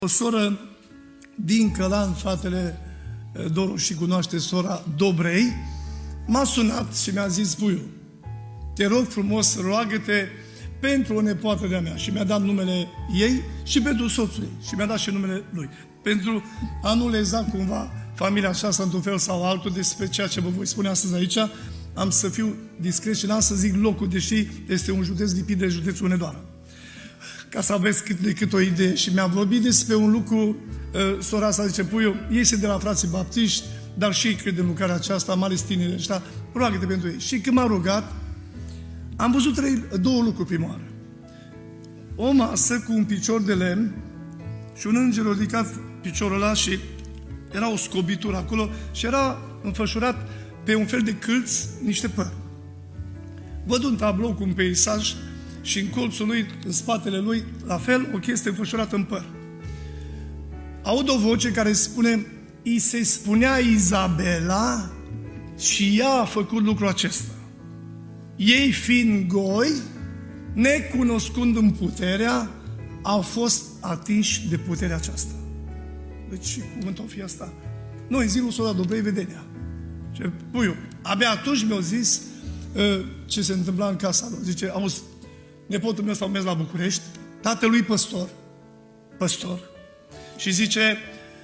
O soră din Călan, fratele Doru și cunoaște sora Dobrei, m-a sunat și mi-a zis: Puiu, te rog frumos, roagă-te pentru o nepoată de-a mea. Și mi-a dat numele ei și pentru soțul ei. Și mi-a dat și numele lui. Pentru a nu leza cumva familia aceasta într-un fel sau altul despre ceea ce vă voi spune astăzi aici, am să fiu discret și n-am să zic locul, deși este un județ lipit de județul Hunedoara. Ca să aveți cât de cât o idee. Și mi-a vorbit despre un lucru, sora asta zice: Puiu, iese de la frații baptiști, dar și ei cred în lucrarea aceasta, mai ales tinerii ăștia, roagă-te pentru ei. Și când m-a rugat, am văzut două lucruri prima oară. O masă cu un picior de lemn și un înger a ridicat piciorul ăla și era o scobitură acolo și era înfășurat pe un fel de câlț niște păr. Văd un tablou cu un peisaj și în colțul lui, în spatele lui, la fel, o chestie înfășurată în păr. Aud o voce care spune: îi se spunea Izabela și ea a făcut lucrul acesta. Ei fiind goi, necunoscând în puterea, au fost atinși de puterea aceasta. Deci ce cuvânt o fi asta? Noi în zilul s-o dat Dobrei vedenia. Ce, Puiu, abia atunci mi-au zis ce se întâmpla în casa lor. Zice: auzi, nepotul meu s-a mers la București, tatălui păstor, și zice,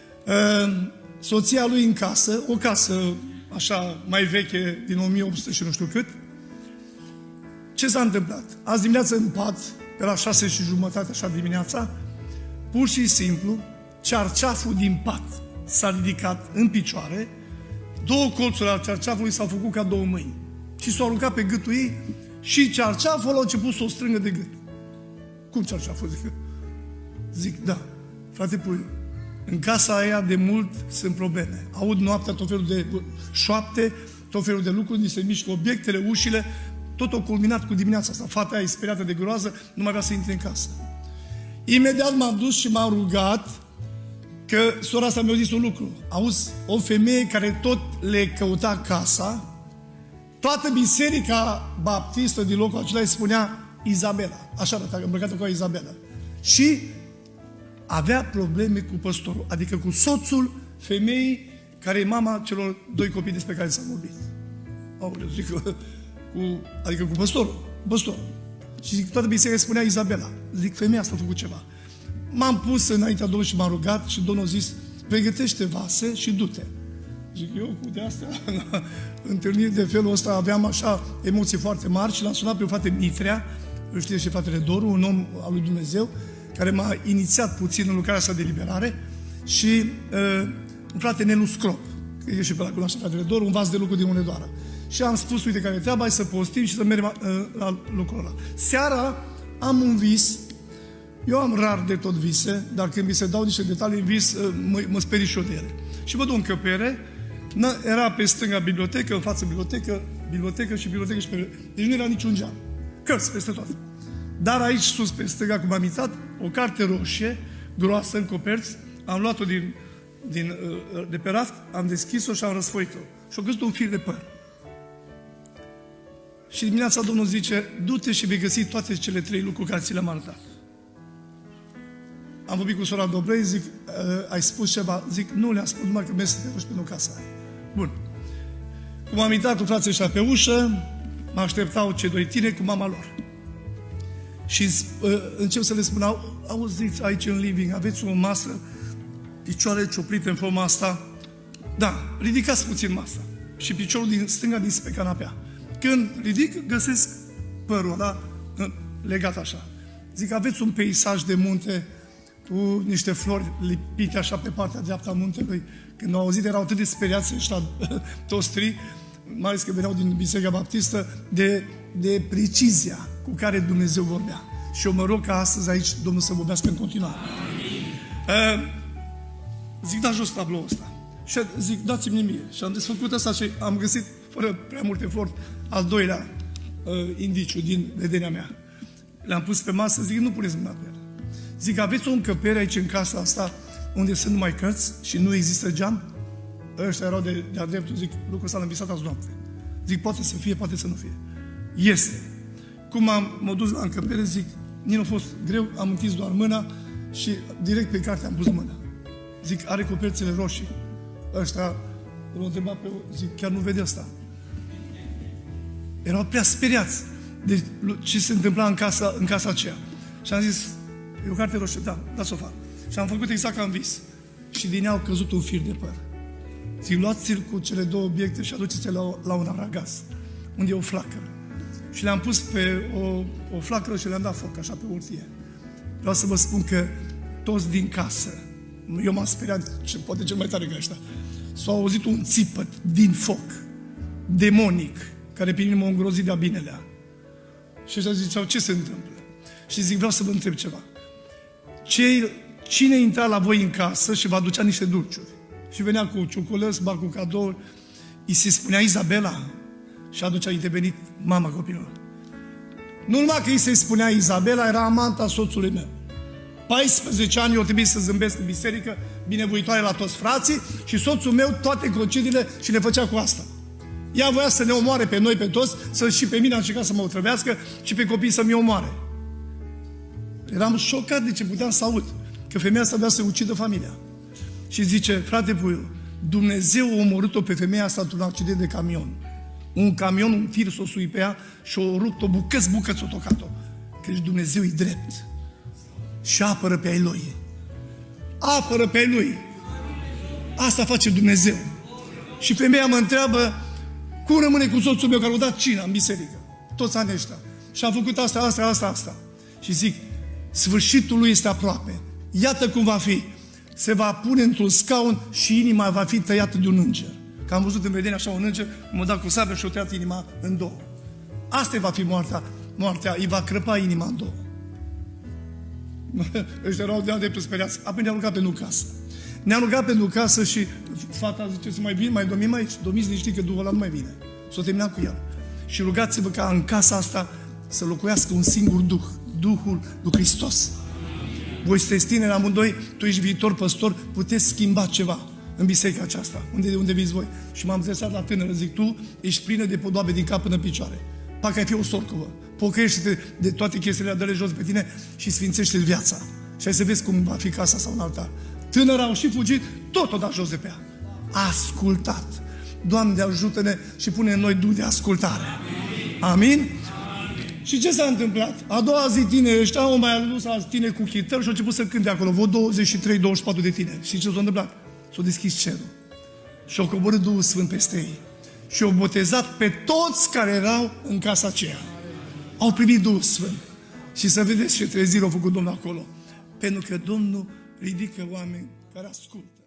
soția lui în casă, o casă așa mai veche, din 1800 și nu știu cât. Ce s-a întâmplat? Azi dimineață în pat, pe la 6:30, așa dimineața, pur și simplu, cearceaful din pat s-a ridicat în picioare, două colțuri al cearceafului s-au făcut ca două mâini și s-au aruncat pe gâtul ei și cearceaful a început să o strângă de gât. Cum cearceaful? Zic, da, frate Puiu, în casa aia de mult sunt probleme. Aud noaptea tot felul de șoapte, tot felul de lucruri, ni se mișcă obiectele, ușile, tot o culminat cu dimineața asta. Fata aia, speriată de groază, nu mai vrea să intre în casă. Imediat m-am dus și m-am rugat, că sora asta mi-a zis un lucru. Auzi, o femeie care tot le căuta casa, toată biserica baptistă din locul acela îi spunea Izabela. Așa arăta, îmbrăcată cu Izabela. Și avea probleme cu păstorul, adică cu soțul femeii care e mama celor doi copii despre care s-a vorbit. Aoleu, zic, adică cu păstorul. Și zic, toată biserica îi spunea Izabela. Zic, femeia asta a făcut ceva. M-am pus înaintea Domnului și m-am rugat și Domnul a zis: pregătește vase și du-te. Zic, eu cu de-astea, la întâlniri de felul ăsta, aveam așa emoții foarte mari și l-am sunat pe un frate Mitrea, îl știe și fratele Doru, un om al lui Dumnezeu, care m-a inițiat puțin în lucrarea asta de liberare, și un frate Nelu Scrop, că e și pe la cunoaște fratele Doru, un vas de lucru din Hunedoara. Și am spus, uite care e treaba, hai să postim și să mergem la lucrul ăla. Seara am un vis. Eu am rar de tot vise, dar când vi se dau niște detalii în vis, mă sperii și eu de ele. Și văd o încăpere, era pe stânga bibliotecă, în față bibliotecă și pe... Deci nu era niciun geam. Cărți peste toate. Dar aici sus, pe stânga, cum am intrat, o carte roșie, groasă, în coperți, am luat-o de pe raft, am deschis-o și am răsfoit-o. Și am găsit un fir de păr. Și dimineața Domnul zice: du-te și vei găsi toate cele 3 lucruri care ți le-am arătat. Am vorbit cu sora Dobrei, zic, ai spus ceva? Zic, nu le-am spus, numai că mergi să te rogi pentru casa aia. Bun. Cum am intrat cu frații ăștia pe ușă, mă așteptau cei 2 tineri cu mama lor. Și încep să le spun: auziți, aici în living aveți o masă, picioare cioplite în forma asta? Da, ridicați puțin masa. Și piciorul din stânga din pe canapea. Când ridic, găsesc părul ăla legat așa. Zic, aveți un peisaj de munte cu niște flori lipite așa pe partea dreaptă a muntelui. Când au auzit, erau atât de speriați ăștia toți trei, mai ales că veneau din Biserica Baptistă, de precizia cu care Dumnezeu vorbea. Și eu mă rog ca astăzi aici Domnul să vorbească în continuare. Zic, da jos tabloul ăsta. Și zic, dați-mi mie. Și am desfăcut ăsta și am găsit, fără prea multe efort, al doilea indiciu din vedenia mea. Le-am pus pe masă, zic, nu puneți mâna pe el. Zic, aveți o încăpere aici în casa asta unde sunt numai cărți și nu există geam? Ăștia erau de-a dreptul, zic, lucrul ăsta l-am visat azi noapte. Zic, poate să fie, poate să nu fie. Este. Cum m-am dus la încăpere, zic, nici nu a fost greu, am întins doar mâna, Și direct pe carte am pus mâna. Zic, are coperțele roșii. Ăștia l-au întrebat pe... Zic, chiar nu vede asta. Erau prea speriați de ce se întâmpla în casa aceea. Și am zis, e o carte roșie, da, dați-o afară. Și am făcut exact ca în vis. Și din ea au căzut un fir de păr. Zic, luați-l cu cele două obiecte și aduceți-l la un aragaz, unde e o flacără. Și le-am pus pe o flacără și le-am dat foc, așa, pe urtie. Vreau să vă spun că toți din casă, eu m-am speriat, poate cel mai tare ca ăștia, s-au auzit un țipăt din foc, demonic, care pe mine m-a îngrozit de-a binelea. Și ăștia ziceau, ce se întâmplă? Și zic, vreau să vă întreb ceva. Cine intra la voi în casă și vă aducea niște dulciuri? Și venea cu ciocolăți, ba cu cadouri, îi se spunea Izabela și atunci a intervenit mama copilului. Nu numai că îi se spunea Izabela, era amanta soțului meu. 14 ani eu trebuie să zâmbesc în biserică, binevoitoare la toți frații, și soțul meu toate concediile și le făcea cu asta. Ea voia să ne omoare pe noi, pe toți, și pe mine a încercat să mă otrăvească și pe copii să-mi omoare. Eram șocat de ce puteam să aud, că femeia asta avea să ucidă familia. Și zice, frate Puiu, Dumnezeu a omorât-o pe femeia asta într-un accident de camion. Un camion, un fir s-o sui pe ea și o rupt-o bucăți, o tocat-o. Căci Dumnezeu e drept și apără pe ai Lui. Apără pe ai Lui. Asta face Dumnezeu. Și femeia mă întreabă, cum rămâne cu soțul meu care a dat cina în biserică? Toți anii ăștia. Și am făcut asta. Și zic, sfârșitul lui este aproape. Iată cum va fi. Se va pune într-un scaun și inima va fi tăiată de un înger. Că am văzut în vedenie așa un înger, m-a dat cu sabia și a tăiat inima în două. Asta va fi moartea, îi va crăpa inima în două. Ăștia erau de-a dreptul speriați. Apoi ne-am rugat pentru casă. Ne-am rugat pentru casă și fata zice, să mai vin, mai domnim aici. Domiți liniștit că Duhul ăla nu mai vine. S-o terminat cu el. Și rugați-vă ca în casa asta să locuiască un singur Duh. Duhul lui Hristos. Voi sunteți tineri amândoi, tu ești viitor păstor, puteți schimba ceva în biserica aceasta, unde viți voi. Și m-am interesat la tânără, zic, tu ești plină de podoabe din cap până în picioare. Parcă ai fi o sorcovă. Pocăiește-te de toate chestiile, dă-le jos pe tine și sfințește viața. Și hai să vezi cum va fi casa sau un altar. Tânăra au și fugit, tot o dat jos de pe ea. Ascultat. Doamne, ajută-ne și pune în noi duh de ascultare. Amin? Și ce s-a întâmplat? A doua zi tineri ăștia au mai adus alți tineri cu chitări și au început să cânte acolo. Vă 23-24 de tineri. Și ce s-a întâmplat? S-a deschis cerul. Și au coborât Duhul Sfânt peste ei. Și au botezat pe toți care erau în casa aceea. Au primit Duhul Sfânt. Și să vedeți ce trezire au făcut Domnul acolo. Pentru că Domnul ridică oameni care ascultă.